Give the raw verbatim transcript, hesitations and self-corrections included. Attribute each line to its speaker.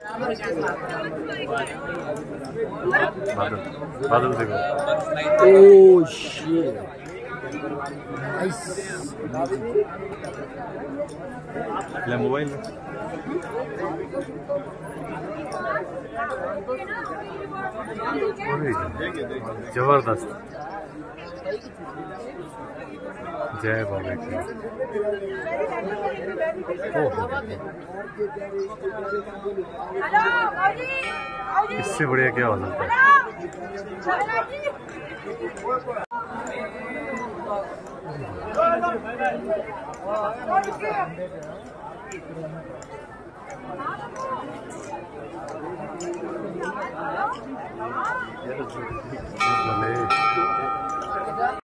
Speaker 1: बादल बादल देखो।
Speaker 2: Oh shit nice.
Speaker 1: ले मोबाइल जबरदस्त। जय बाबा की। इससे बढ़िया क्या हो सकता है।